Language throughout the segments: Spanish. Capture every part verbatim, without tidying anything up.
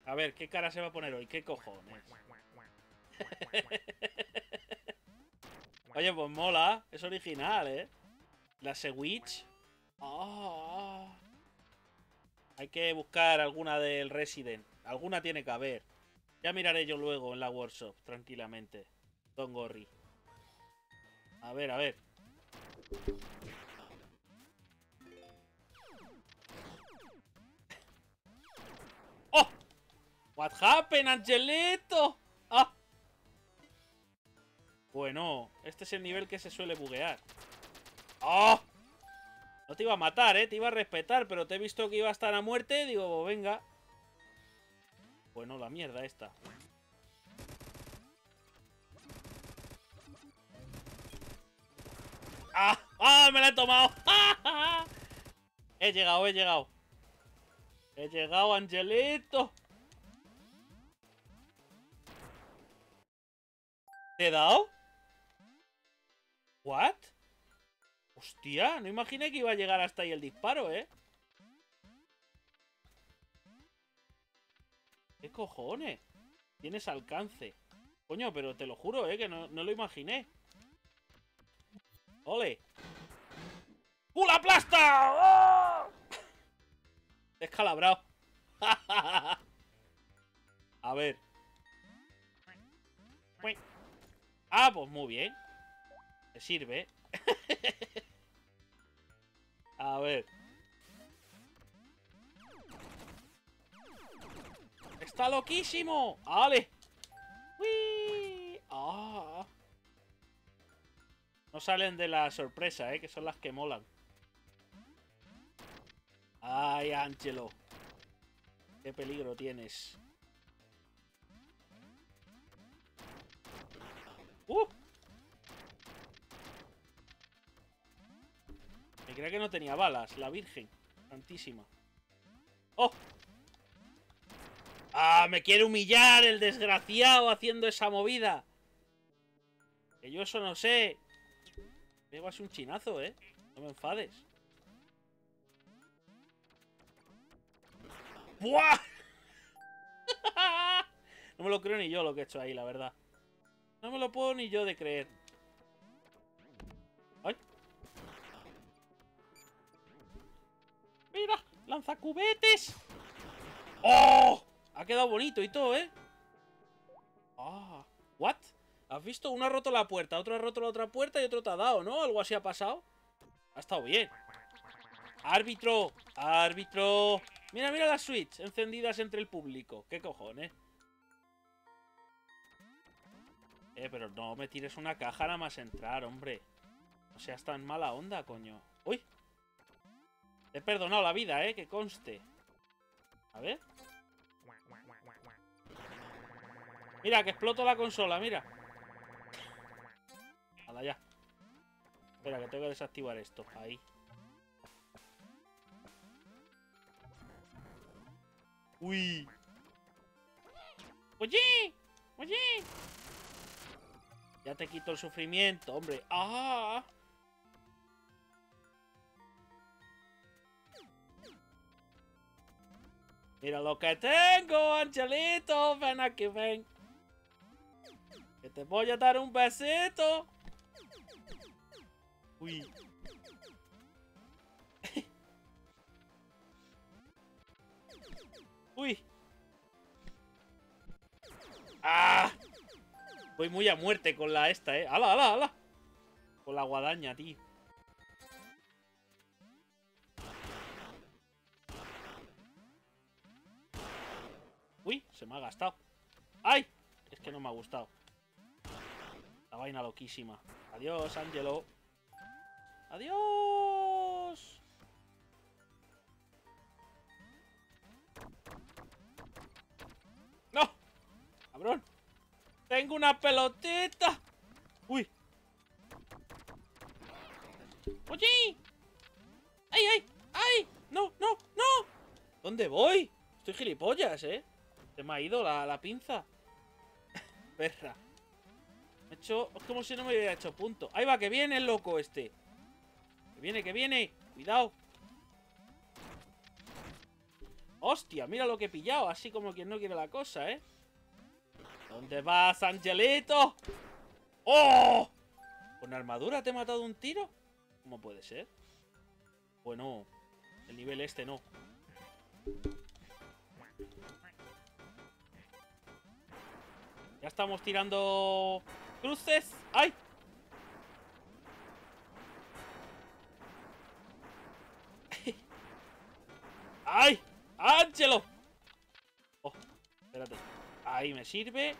A ver, ¿qué cara se va a poner hoy? ¿Qué cojones? Oye, pues mola. Es original, ¿eh? La Switch. Oh. Hay que buscar alguna del Resident. Alguna tiene que haber. Ya miraré yo luego en la workshop, tranquilamente. Don Gorri. A ver, a ver. ¡Oh! What happened, Angelito? ¡Ah! Bueno, este es el nivel que se suele buguear. ¡Oh! No te iba a matar, ¿eh? Te iba a respetar, pero te he visto que iba a estar a muerte. Digo, venga. Bueno, la mierda esta. ¡Ah! ¡Ah! ¡Me la he tomado! ¡Ah! He llegado, he llegado. He llegado, Angelito. ¿Te he dado? ¿What? Hostia, no imaginé que iba a llegar hasta ahí el disparo, ¿eh? ¿Qué cojones? Tienes alcance. Coño, pero te lo juro, ¿eh? Que no, no lo imaginé. ¡Ole! ¡Uh, la aplasta! ¡Oh! Descalabrado. A ver. Ah, pues muy bien. Te sirve. A ver. ¡Está loquísimo! ¡Ale! ¡Uy! ¡Ah! No salen de la sorpresa, ¿eh? Que son las que molan. ¡Ay, Angelo! ¡Qué peligro tienes! ¡Uh! Me creía que no tenía balas, la Virgen Santísima. ¡Oh! ¡Ah! ¡Me quiere humillar el desgraciado haciendo esa movida! Que yo eso no sé. Me vas un chinazo, ¿eh? No me enfades. ¡Buah! No me lo creo ni yo lo que he hecho ahí, la verdad. No me lo puedo ni yo de creer. ¡Ay! ¡Mira! ¡Lanzacubetes! ¡Oh! Ha quedado bonito y todo, ¿eh? ¡Ah! ¿What? ¿Has visto? Uno ha roto la puerta, otro ha roto la otra puerta y otro te ha dado, ¿no? Algo así ha pasado. Ha estado bien. ¡Árbitro! ¡Árbitro! Mira, mira las Switch encendidas entre el público. ¿Qué cojones? Eh, pero no me tires una caja nada más entrar, hombre. No seas tan mala onda, coño. ¡Uy! Te he perdonado la vida, eh, que conste. A ver. Mira, que exploto la consola, mira. Hala, ya. Espera, que tengo que desactivar esto. Ahí. ¡Uy! ¡Oye! ¡Oye! Ya te quito el sufrimiento, hombre. ¡Ah! Mira lo que tengo, Angelito. Ven aquí, ven. Que te voy a dar un besito. Uy. Uy. ¡Ah! Voy muy a muerte con la esta, eh. ¡Hala, hala, hala! Con la guadaña, tío. Uy, se me ha gastado. ¡Ay! Es que no me ha gustado. La vaina loquísima. Adiós, Angelo. Adiós. ¡No! ¡Cabrón! ¡Tengo una pelotita! ¡Uy! ¡Oye! ¡Ay, ay! ¡Ay! ¡No, no, no! ¿Dónde voy? Estoy gilipollas, ¿eh? Se me ha ido la, la pinza. Perra. Me he hecho... Es como si no me hubiera hecho punto. ¡Ahí va! ¡Que viene el loco este! ¡Que viene, que viene! ¡Cuidado! Hostia, mira lo que he pillado. Así como quien no quiere la cosa, ¿eh? ¿Dónde vas, Angelito? ¡Oh! ¿Con armadura te he matado un tiro? ¿Cómo puede ser? Bueno, el nivel este no. Ya estamos tirando cruces. ¡Ay! ¡Ay! ¡Ángelo! Oh, espérate. Ahí me sirve.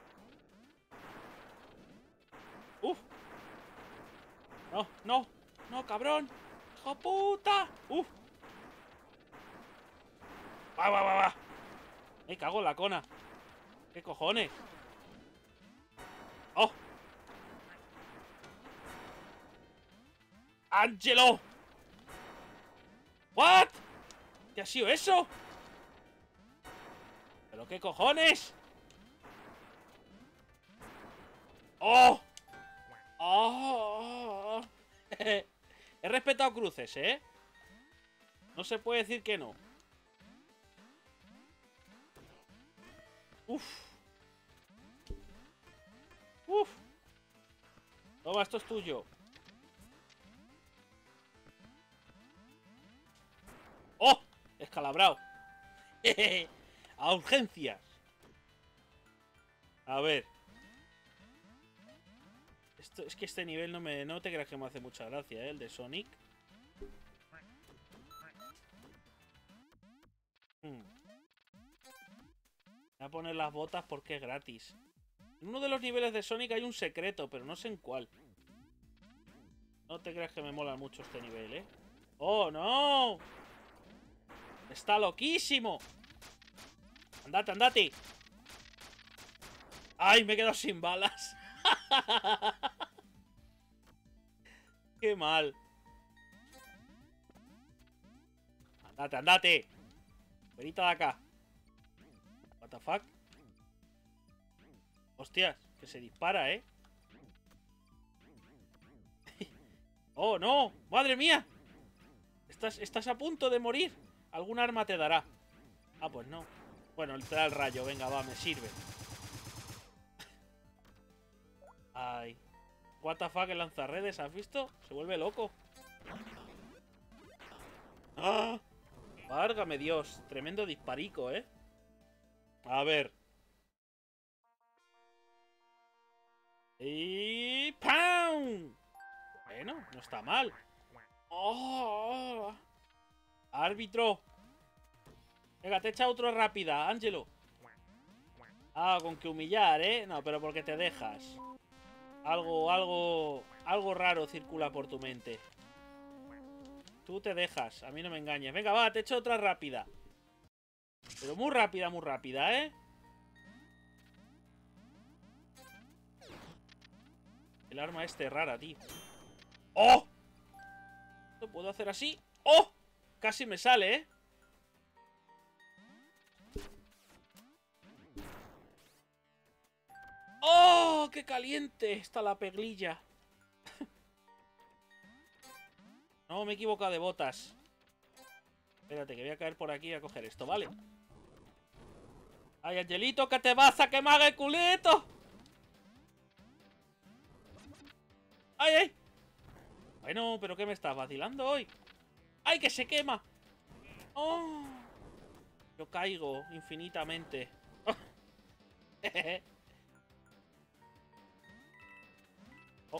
¡Uf! No, no, no, cabrón. ¡Hijo puta! ¡Uf! ¡Va, va, va, va! Me cago en la cona. ¿Qué cojones? ¡Oh! ¡Ángelo! ¿What? ¿Qué ha sido eso? ¿Pero qué cojones? ¡Oh! ¡Oh! He respetado cruces, ¿eh? No se puede decir que no. Uf. Uf. Toma, esto es tuyo. ¡Oh! Escalabrado. A urgencias. A ver. Esto, es que este nivel no me. No te creas que me hace mucha gracia, ¿eh? El de Sonic. Hmm. Voy a poner las botas porque es gratis. En uno de los niveles de Sonic hay un secreto, pero no sé en cuál. No te creas que me mola mucho este nivel, ¿eh? ¡Oh, no! ¡Está loquísimo! ¡Andate, andate! ¡Ay, me he quedado sin balas! ¡Qué mal! ¡Andate, andate! Venita de acá. What the fuck? Hostias, que se dispara, ¿eh? ¡Oh, no! ¡Madre mía! Estás, estás a punto de morir. Algún arma te dará. Ah, pues no. Bueno, te da el rayo. Venga, va, me sirve. Ay. What the fuck, el lanzarredes, ¿has visto? Se vuelve loco. ¡Ah! Válgame Dios. Tremendo disparico, ¿eh? A ver. Y... ¡pam! Bueno, no está mal. ¡Oh! ¡Árbitro! Venga, te echa otro rápida, Ángelo. Ah, con que humillar, ¿eh? No, pero porque te dejas. Algo, algo... Algo raro circula por tu mente. Tú te dejas, a mí no me engañes. Venga, va, te echo otra rápida. Pero muy rápida, muy rápida, ¿eh? El arma este es rara, tío. ¡Oh! ¿Lo puedo hacer así? ¡Oh! Casi me sale, ¿eh? ¡Oh! ¡Qué caliente está la peglilla! No, me he equivocado de botas. Espérate, que voy a caer por aquí a coger esto, ¿vale? ¡Ay, Angelito, que te vas a quemar el culito! ¡Ay, ay! Bueno, ¿pero qué me estás vacilando hoy? ¡Ay, que se quema! ¡Oh! Yo caigo infinitamente. Oh.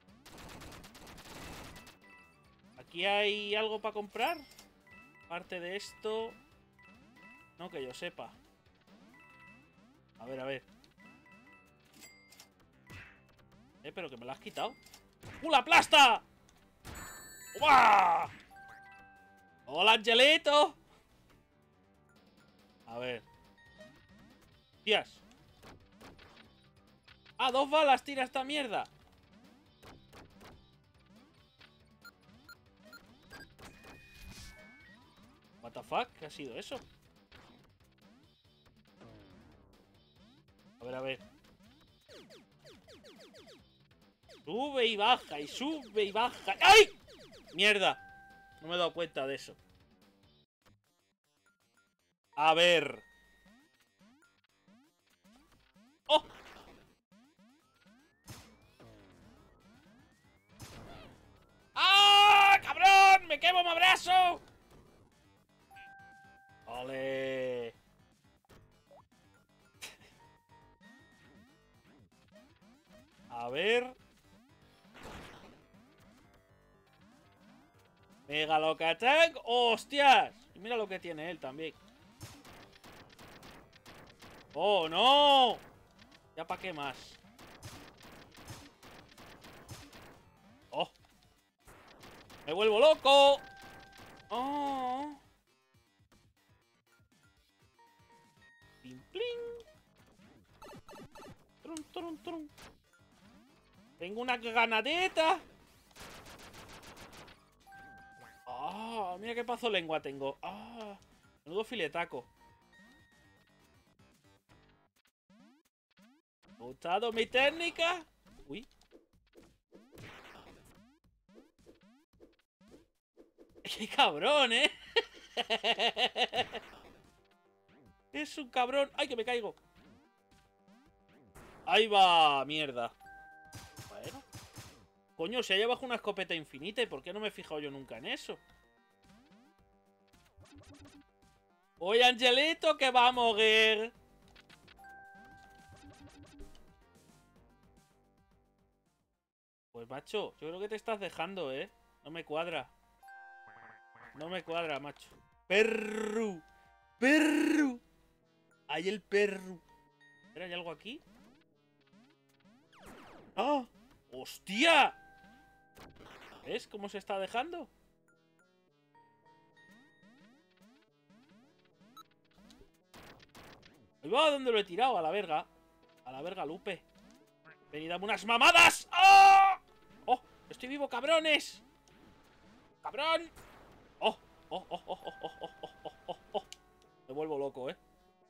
¿Aquí hay algo para comprar? Aparte de esto... No que yo sepa. A ver, a ver. Eh, pero que me la has quitado. ¡Uh, la aplasta! ¡Uah! ¡Hola, Angelito! A ver. ¡Tías! ¡Ah, dos balas tira esta mierda! What the fuck? ¿Qué ha sido eso? A ver, a ver. Sube y baja, y sube y baja. ¡Ay! ¡Mierda! No me he dado cuenta de eso. A ver. ¡Oh! ¡Ah! ¡Cabrón! ¡Me quemo, me abrazo! ¡Ole! A ver. Megalocatank. ¡Hostias! Y mira lo que tiene él también. ¡Oh, no! ¿Ya para qué más? ¡Oh! ¡Me vuelvo loco! ¡Oh! ¡Pim, plim! ¡Trum, trum, trum! ¡Tengo una ganadeta! ¡Ah! Mira qué pazo lengua tengo. ¡Ah! Menudo filetaco. ¿Me ha gustado mi técnica? Uy. ¡Qué cabrón, eh! Es un cabrón. ¡Ay, que me caigo! ¡Ahí va! ¡Mierda! Bueno. Coño, si hay abajo una escopeta infinita, ¿y por qué no me he fijado yo nunca en eso? ¡Oye, Angelito, que va a morir! Pues, macho, yo creo que te estás dejando, ¿eh? No me cuadra. No me cuadra, macho. ¡Perru! ¡Perru! ¡Hay el perru! Espera, ¿hay algo aquí? ¡Ah! ¡Hostia! ¿Ves cómo se está dejando? Ahí va, ¿dónde lo he tirado? A la verga. A la verga, Lupe. Ven y dame unas mamadas. ¡Oh! ¡Oh! ¡Estoy vivo, cabrones! ¡Cabrón! ¡Oh! ¡Oh, oh, oh, oh, oh, oh, oh, oh, oh! Me vuelvo loco, ¿eh?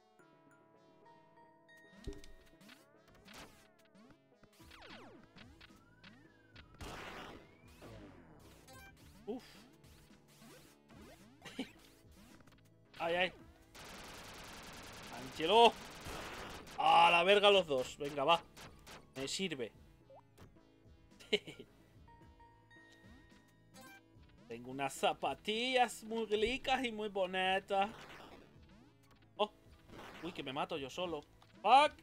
Uf. ¡Ay, ay! ¡Angelo! ¡A la verga los dos! Venga, va. Me sirve. Tengo unas zapatillas muy ricas y muy bonitas. ¡Oh! Uy, que me mato yo solo. ¡Fuck!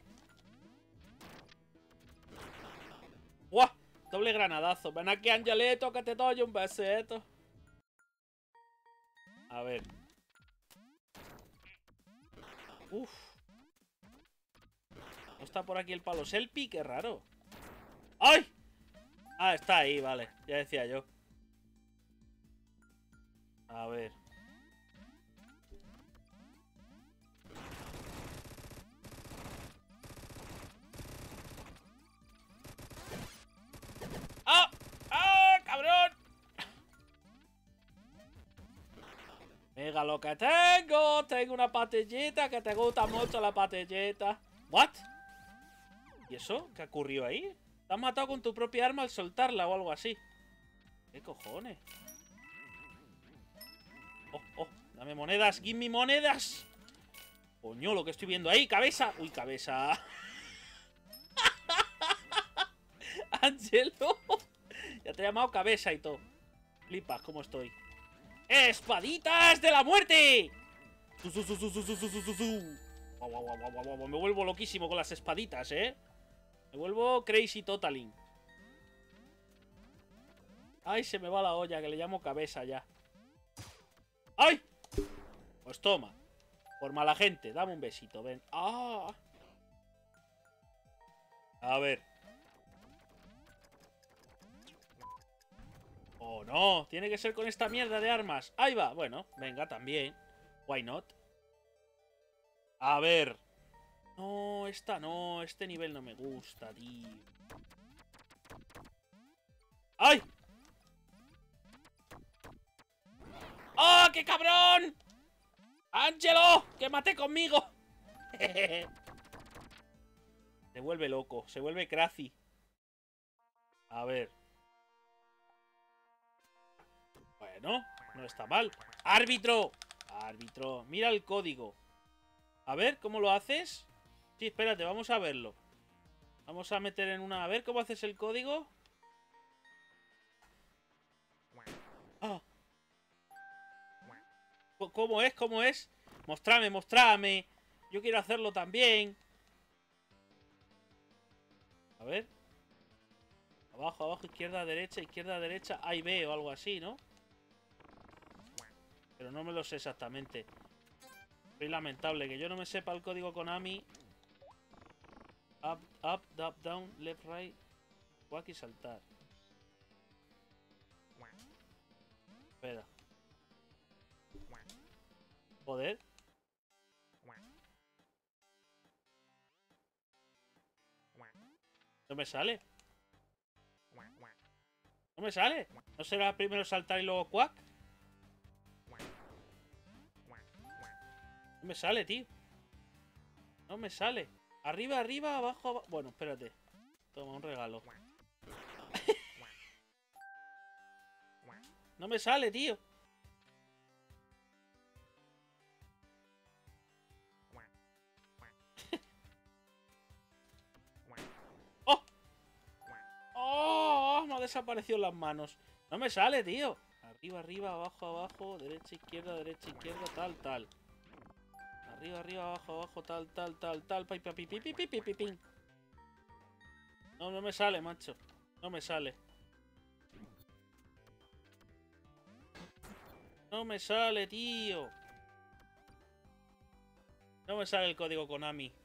¡Buah! Doble granadazo. Ven aquí, Angelito, que te doy un besito. A ver. Uf. ¿No está por aquí el palo Selfie? Qué raro. ¡Ay! Ah, está ahí, vale. Ya decía yo. A ver. ¡Ah! ¡Ah, cabrón! Mira lo que tengo. Tengo una patillita que te gusta mucho la patillita. ¿What? ¿Y eso? ¿Qué ocurrió ahí? Te has matado con tu propia arma al soltarla o algo así. ¿Qué cojones? ¡Oh, oh! ¡Dame monedas! ¡Give me monedas! Coño, lo que estoy viendo ahí. ¡Cabeza! ¡Uy, cabeza! ¡Angelo! Ya te he llamado cabeza y todo. Flipas, ¿cómo estoy? ¡Espaditas de la muerte! ¡Su, su, su, su, su, su, su, su, su! Guau, guau, guau, guau, guau. Me vuelvo loquísimo con las espaditas, ¿eh? Me vuelvo crazy totaling. Ay, se me va la olla, que le llamo cabeza ya. ¡Ay! Pues toma. Por mala gente, dame un besito, ven. ¡Ah! A ver. Oh, no. Tiene que ser con esta mierda de armas. Ahí va. Bueno, venga, también. Why not? A ver. No, esta no. Este nivel no me gusta, tío. ¡Ay! ¡Oh, qué cabrón! ¡Ángelo! ¡Que maté conmigo! Se vuelve loco. Se vuelve crazy. A ver. Bueno, no está mal. ¡Árbitro! Árbitro. Mira el código. A ver, ¿cómo lo haces? Sí, espérate, vamos a verlo. Vamos a meter en una... A ver, ¿cómo haces el código? ¡Ah! ¿Cómo es? ¿Cómo es? Mostrame, mostrame. Yo quiero hacerlo también. A ver. Abajo, abajo, izquierda, derecha, izquierda, derecha. A y B o algo así, ¿no? Pero no me lo sé exactamente. Soy lamentable que yo no me sepa el código Konami. Up, up, up, down, left, right. Wack y saltar. Espera. Joder. No me sale. No me sale. ¿No será primero saltar y luego quack? No me sale, tío. No me sale. Arriba, arriba, abajo, abajo. Bueno, espérate. Toma, un regalo. No me sale, tío. ¡Oh! ¡Oh! Me ha desaparecido las manos. No me sale, tío. Arriba, arriba, abajo, abajo. Derecha, izquierda, derecha, izquierda, tal, tal. Arriba, arriba, abajo, abajo, tal, tal, tal, tal. Pi, pi, pi, pi, pi, pi, pi, pi. No, no me sale, macho. No me sale. No me sale, tío. No me sale el código Konami.